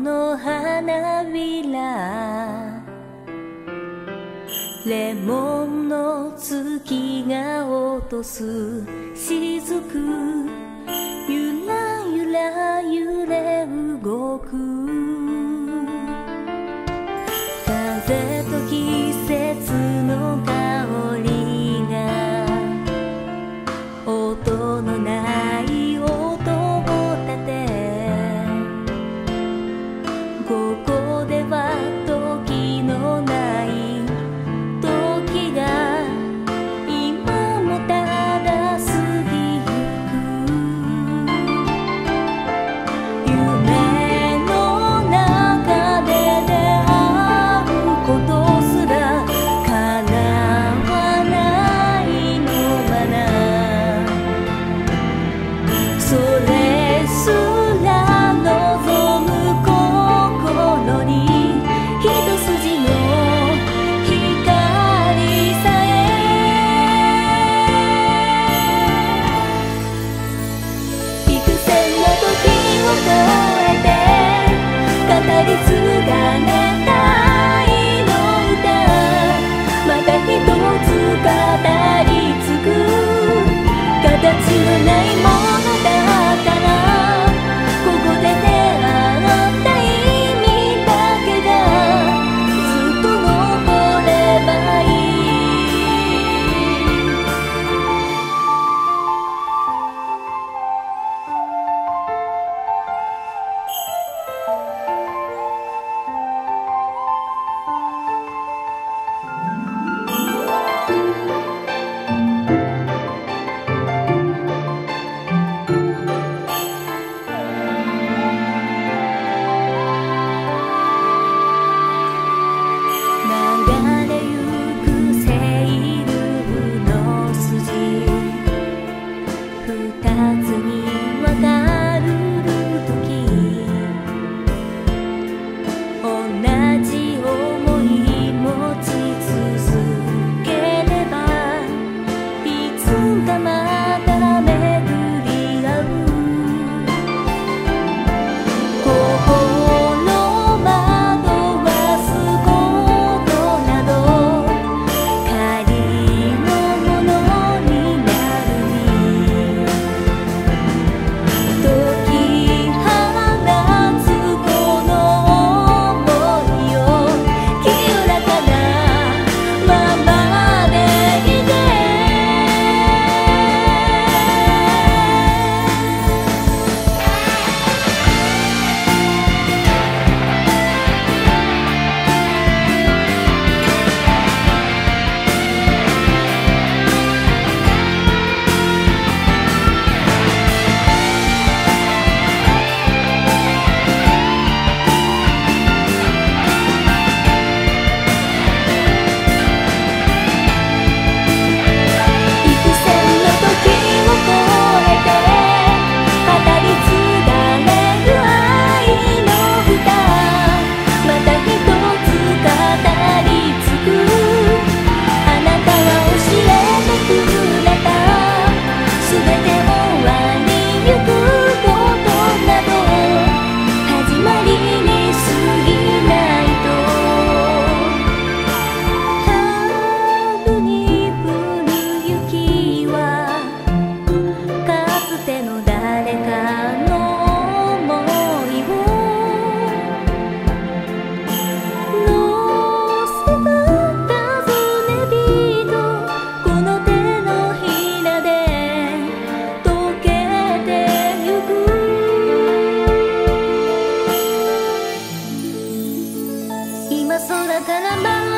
の花びら、レモンの月が落とす雫、ゆらゆら揺れ動く。風と季節の香りが音のない音を立て、ここでは時のない時が今もただ過ぎゆく。夢の中で出会うことすら叶わないのかな。それすら望む心に一筋の光さえ、幾千の時を越えて語り継がれた愛の歌、また一つ語り継ぐ形のないものだったら、ここで出会った意味だけがずっと残ればいい。流れゆくセールの筋、二つに分かる時、同じ想い持ち続ければ、いつかまた巡り合う。心惑わすことなど仮のものになるに、解き放つこの想いを清らかなままでいて。幾千の時を越えて語り継がれる愛の歌、また一つ語り継ぐ。あなたは教えてくれた、すべて終わりゆくことなど始まりに過ぎないと。春に降る雪はかつての誰かの想いを乗せた尋ね人、この手のひらで溶けてゆく。今空から舞